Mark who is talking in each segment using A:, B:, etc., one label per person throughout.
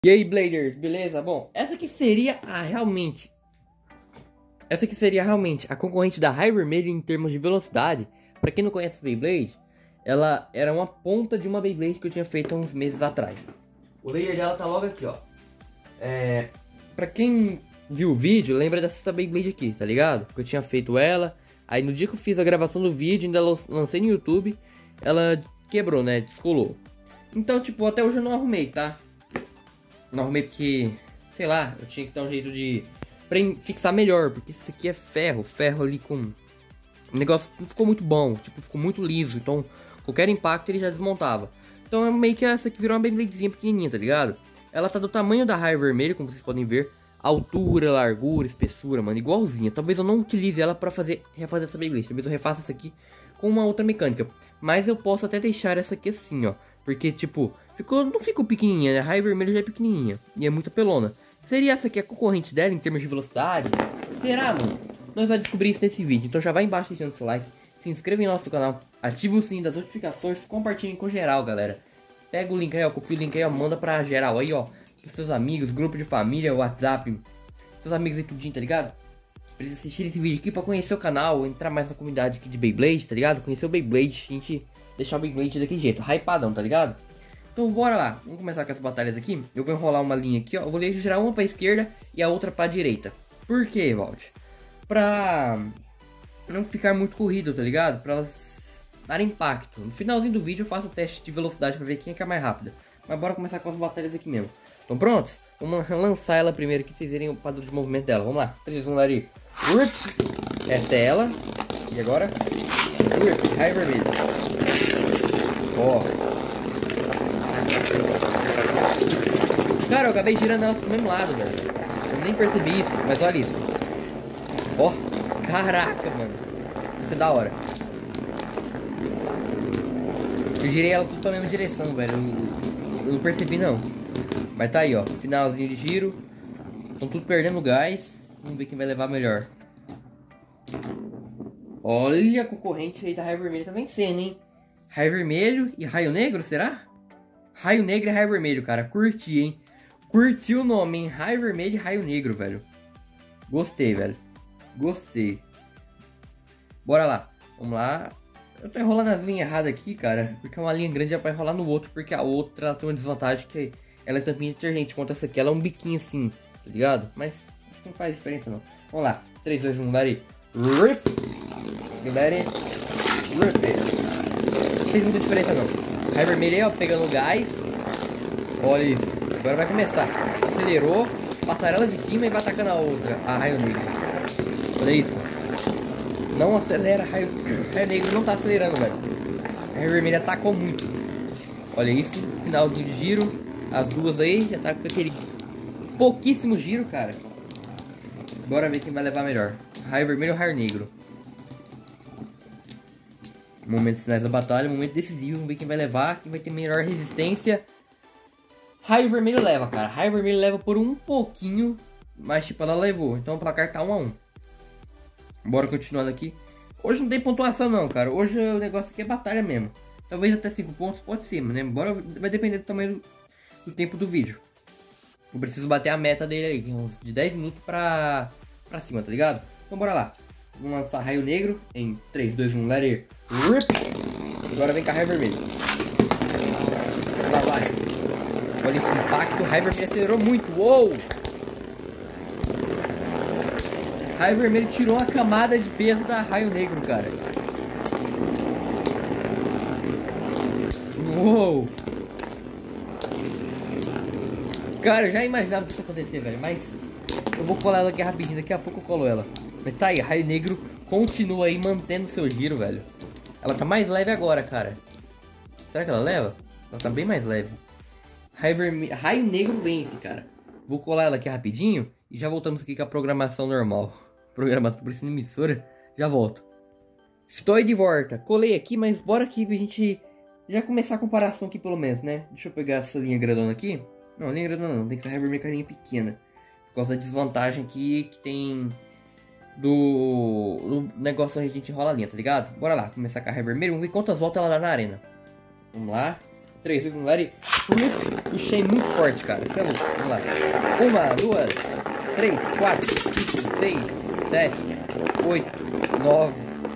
A: E aí, Bladers, beleza? Bom, essa aqui seria realmente a concorrente da Raio Vermelho em termos de velocidade. Pra quem não conhece Beyblade, ela era uma ponta de uma Beyblade que eu tinha feito há uns meses atrás. O laser dela tá logo aqui, ó. Pra quem viu o vídeo, lembra dessa Beyblade aqui, tá ligado? Que eu tinha feito ela. Aí no dia que eu fiz a gravação do vídeo, ainda lancei no YouTube, ela quebrou, né? Descolou. Então, tipo, até hoje eu não arrumei, tá? Não arrumei porque, sei lá, eu tinha que dar um jeito de fixar melhor, porque isso aqui é ferro ali com... O negócio não ficou muito bom, tipo, ficou muito liso, então qualquer impacto ele já desmontava. Então é meio que essa aqui virou uma Beybladezinha pequenininha, tá ligado? Ela tá do tamanho da Raio Vermelho, como vocês podem ver. Altura, largura, espessura, mano, igualzinha. Talvez eu não utilize ela pra refazer essa Beyblade, talvez eu refaça essa aqui com uma outra mecânica. Mas eu posso até deixar essa aqui assim, ó. Porque, tipo, não ficou pequenininha, né? A Raio Vermelho já é pequenininha e é muito pelona. Seria essa aqui a concorrente dela em termos de velocidade? Será, mano? Nós vamos descobrir isso nesse vídeo. Então já vai embaixo deixando seu like, se inscreva em nosso canal, ative o sininho das notificações, compartilhem com geral, galera. Pega o link aí, ó, copia o link aí, ó, manda pra geral aí, ó. Pros seus amigos, grupo de família, WhatsApp, seus amigos aí tudinho, tá ligado? Pra eles assistirem esse vídeo aqui pra conhecer o canal, entrar mais na comunidade aqui de Beyblade, tá ligado? Conhecer o Beyblade, a gente deixar o Beyblade daquele jeito, hypadão, tá ligado? Então bora lá, vamos começar com as batalhas aqui. Eu vou enrolar uma linha aqui, ó. Eu vou girar uma pra esquerda e a outra pra direita. Por quê, Walt? Pra não ficar muito corrido, tá ligado? Pra elas darem impacto. No finalzinho do vídeo eu faço o teste de velocidade pra ver quem é que é mais rápida. Mas bora começar com as batalhas aqui mesmo. Estão prontos? Vamos lançar ela primeiro aqui, pra vocês verem o padrão de movimento dela. Vamos lá, 3, 1, Lari. Esta é ela. E agora? Raio Vermelho. Ó. Cara, eu acabei girando elas pro mesmo lado, velho. Eu nem percebi isso, mas olha isso. Ó, caraca, mano. Isso é da hora. Eu girei elas tudo pra mesma direção, velho. Eu não percebi, não. Mas tá aí, ó. Finalzinho de giro. Estão tudo perdendo gás. Vamos ver quem vai levar melhor. Olha, a concorrente aí da Raio Vermelho tá vencendo, hein? Raio Vermelho e Raio Negro, será? Raio Negro e Raio Vermelho, cara. Curti, hein? Curti o nome, hein? Raio Vermelho e Raio Negro, velho. Gostei, velho. Gostei. Bora lá. Vamos lá. Eu tô enrolando as linhas erradas aqui, cara. Porque uma linha grande é pra enrolar no outro. Porque a outra ela tem uma desvantagem que ela é tampinha de detergente. Enquanto essa aqui ela é um biquinho assim, tá ligado? Mas acho que não faz diferença, não. Vamos lá. 3, 2, 1, let it rip. Let it rip. Não tem muita diferença, não. Raio Vermelho aí, ó, pegando gás. Olha isso. Agora vai começar. Acelerou, passarela de cima e vai atacando a outra, a Raio Negro. Olha isso. Não acelera, Raio Negro não tá acelerando, velho. Raio Vermelho atacou muito. Olha isso, finalzinho de giro. As duas aí já tá com aquele pouquíssimo giro, cara. Bora ver quem vai levar melhor. Raio Vermelho ou Raio Negro? Momentos finais da batalha, momento decisivo. Vamos ver quem vai levar, quem vai ter melhor resistência. Raio Vermelho leva, cara. Raio Vermelho leva por um pouquinho, mas tipo, ela levou. Então o placar tá 1 a 1. Bora continuando aqui. Hoje não tem pontuação não, cara. Hoje o negócio aqui é batalha mesmo. Talvez até 5 pontos, pode ser, né? Bora, vai depender do tamanho do tempo do vídeo. Eu preciso bater a meta dele aí, uns de 10 minutos pra cima, tá ligado? Então bora lá. Vamos lançar Raio Negro em 3, 2, 1, let it rip. Agora vem com a Raio Vermelho. Lá vai. Olha esse impacto, Raio Vermelho acelerou muito, uou! Raio Vermelho tirou uma camada de peso da Raio Negro, cara. Uou! Cara, eu já imaginava que isso ia acontecer, velho, mas eu vou colar ela aqui rapidinho, daqui a pouco eu colo ela. Mas tá aí, Raio Negro continua aí mantendo seu giro, velho. Ela tá mais leve agora, cara. Será que ela leva? Ela tá bem mais leve. Raio Negro vence, cara. Vou colar ela aqui rapidinho e já voltamos aqui com a programação normal. Programação por essa emissora. Já volto. Estou de volta. Colei aqui, mas bora aqui pra gente já começar a comparação aqui pelo menos, né? Deixa eu pegar essa linha grandona aqui. Não, linha grandona não. Tem que ser Raio Vermelho com a linha pequena. Por causa da desvantagem aqui que tem do negócio onde a gente enrola a linha, tá ligado? Bora lá, começar com a Raio Vermelho. Vamos ver quantas voltas ela dá na arena. Vamos lá. 3, 2, 1, let it rip. Puxei muito forte, cara. Você é louco. Vamos lá. 1, 2, 3, 4, 5, 6, 7, 8, 9.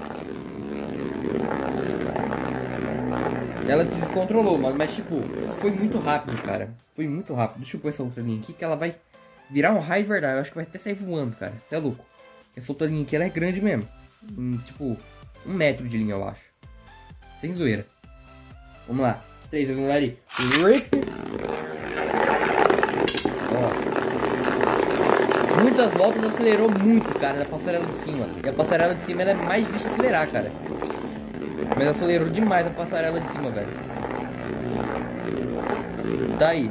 A: Ela descontrolou, mano. Mas, tipo, foi muito rápido, cara. Foi muito rápido. Deixa eu pôr essa outra linha aqui que ela vai virar um raio verdade. Eu acho que vai até sair voando, cara. Você é louco. Essa outra linha aqui, ela é grande mesmo. Tipo, 1 metro de linha, eu acho. Sem zoeira. Vamos lá. 3, 2, 1, let it rip. Ó. Muitas voltas acelerou muito, cara, na passarela de cima. E a passarela de cima ela é mais difícil de acelerar, cara. Mas acelerou demais a passarela de cima, velho. Tá aí.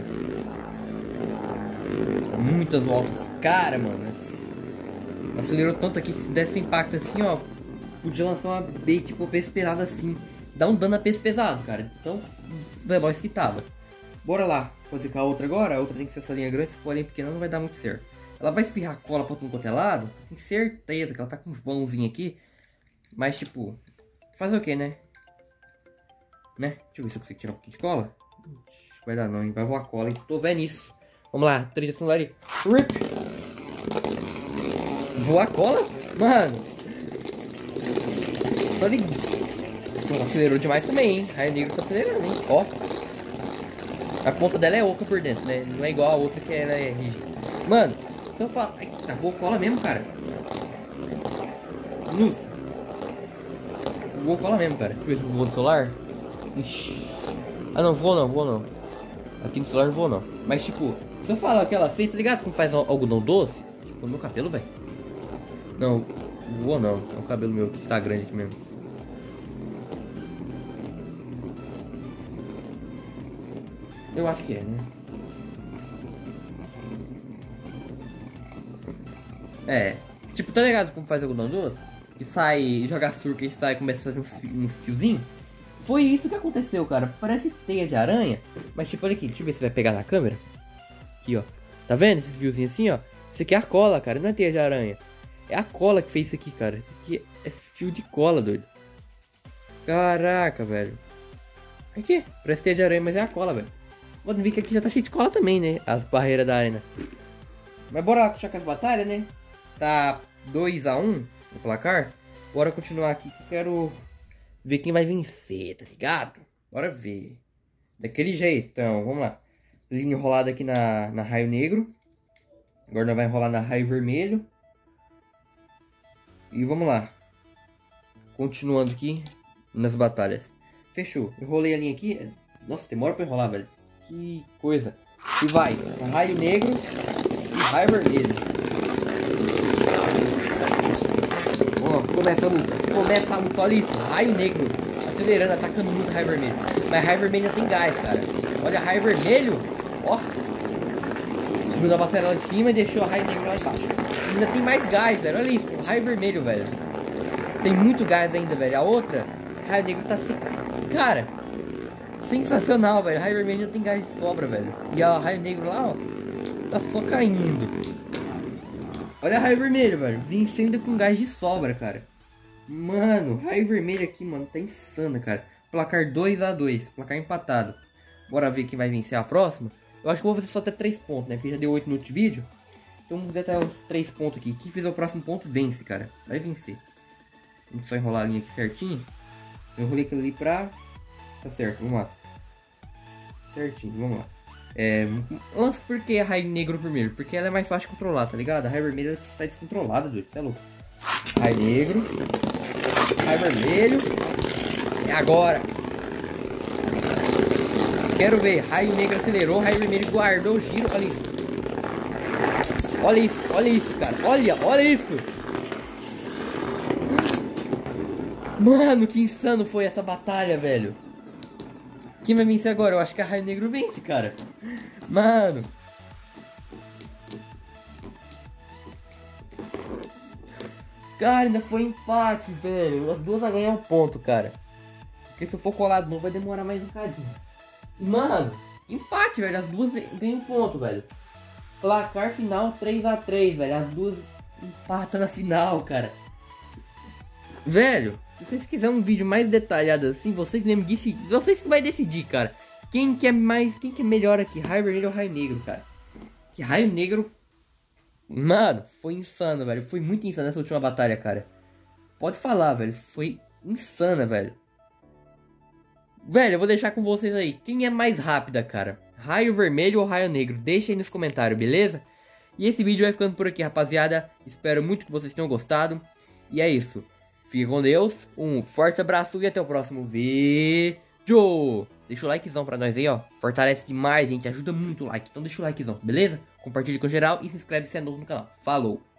A: Muitas voltas. Cara, mano. Acelerou tanto aqui que se desse impacto assim, ó, podia lançar uma B, tipo, peso pesado assim. Dá um dano a peso pesado, cara. Tão veloz que tava. Bora lá fazer com a outra agora. A outra tem que ser essa linha grande, se for a linha pequena não vai dar muito certo. Ela vai espirrar cola pra tudo quanto é lado. Tenho certeza que ela tá com uns vãozinhos aqui. Mas, tipo, fazer o que, né? Deixa eu ver se eu consigo tirar um pouquinho de cola. Vai dar não, hein? Vai voar cola, hein? Tô vendo isso. Vamos lá, 3 celular e rip. Voar cola? Mano. Tô ligado. Acelerou demais também, hein? Raio Negro tá acelerando, hein? Ó. A ponta dela é oca por dentro, né? Não é igual a outra que ela é rígida. Mano, se eu falar... Ai, tá, voou cola mesmo, cara. Nossa. Voou cola mesmo, cara. Deixa eu ver se voou no celular. Ixi. Ah, não, voou não. Aqui no celular não voou não. Mas, tipo, se eu falar o que ela fez, tá ligado? Como faz algodão doce? Tipo, meu cabelo, velho. Não, voou não. É o cabelo meu que tá grande aqui mesmo. Eu acho que é, né? É. Tipo, tá ligado como faz algodão doce? Que sai, joga açúcar e sai e começa a fazer uns fiozinhos. Foi isso que aconteceu, cara. Parece teia de aranha. Mas tipo, olha aqui, deixa eu ver se vai pegar na câmera. Aqui, ó. Tá vendo esses fiozinhos assim, ó? Isso aqui é a cola, cara. Não é teia de aranha. É a cola que fez isso aqui, cara. Isso aqui é fio de cola, doido. Caraca, velho. Aqui, parece teia de aranha, mas é a cola, velho. Pode ver que aqui já tá cheio de cola também, né? As barreiras da arena. Mas bora lá continuar com as batalhas, né? Tá 2-1 no placar. Bora continuar aqui que eu quero ver quem vai vencer, tá ligado? Bora ver. Daquele jeito, então, vamos lá. Linha enrolada aqui na raio negro. Agora nós vamos enrolar na raio vermelho. E vamos lá. Continuando aqui nas batalhas. Fechou. Enrolei a linha aqui. Nossa, demora pra enrolar, velho. Que coisa. E vai. Raio negro e raio vermelho. Ó, começa a luta. Olha isso. Raio negro acelerando, atacando muito raio vermelho. Mas raio vermelho ainda tem gás, cara. Olha, raio vermelho. Ó. Subiu na passarela de cima e deixou a raio negro lá embaixo. Ainda tem mais gás, velho. Olha isso. Raio vermelho, velho. Tem muito gás ainda, velho. A outra, raio negro tá assim. Cara, sensacional, velho. Raio vermelho ainda tem gás de sobra, velho. E a raio negro lá, ó, tá só caindo. Olha a raio vermelho, velho. Vencendo com gás de sobra, cara. Mano, raio vermelho aqui, mano, tá insano, cara. Placar 2-2, placar empatado. Bora ver quem vai vencer a próxima. Eu acho que eu vou fazer só até 3 pontos, né? Porque já deu 8 minutos de vídeo. Então vamos fazer até os 3 pontos aqui. Quem fizer o próximo ponto vence, cara. Vai vencer. Vamos só enrolar a linha aqui certinho. Eu enrolei aquilo ali pra... Tá certo, vamos lá. Certinho, vamos lá. Lança por que a raio negro primeiro? Porque ela é mais fácil de controlar, tá ligado? A raio vermelha ela sai descontrolada, doido. Você é louco. Raio negro. Raio vermelho. É agora. Quero ver. Raio negro acelerou. Raio vermelho guardou o giro. Olha isso. Olha isso. Olha isso, cara. Olha isso. Mano, que insano foi essa batalha, velho. Quem vai vencer agora? Eu acho que a raio negro vence, cara. Mano. Cara, ainda foi empate, velho. As duas vão ganhar um ponto, cara. Porque se eu for colado não vai demorar mais um bocadinho. Mano, empate, velho. As duas ganham um ponto, velho. Placar final 3-3, velho. As duas empatam na final, cara. Velho, se vocês quiserem um vídeo mais detalhado assim, vocês mesmo vocês que vai decidir, cara. Quem que é melhor aqui? Raio vermelho ou raio negro, cara? Que raio negro... Mano, foi insano, velho. Foi muito insano essa última batalha, cara. Pode falar, velho. Foi insana, velho. Velho, eu vou deixar com vocês aí. Quem é mais rápida, cara? Raio vermelho ou raio negro? Deixa aí nos comentários, beleza? E esse vídeo vai ficando por aqui, rapaziada. Espero muito que vocês tenham gostado. E é isso. Fique com Deus. Um forte abraço e até o próximo vídeo. Deixa o likezão pra nós aí, ó. Fortalece demais, gente. Ajuda muito o like. Então deixa o likezão, beleza? Compartilhe com geral e se inscreve se é novo no canal. Falou!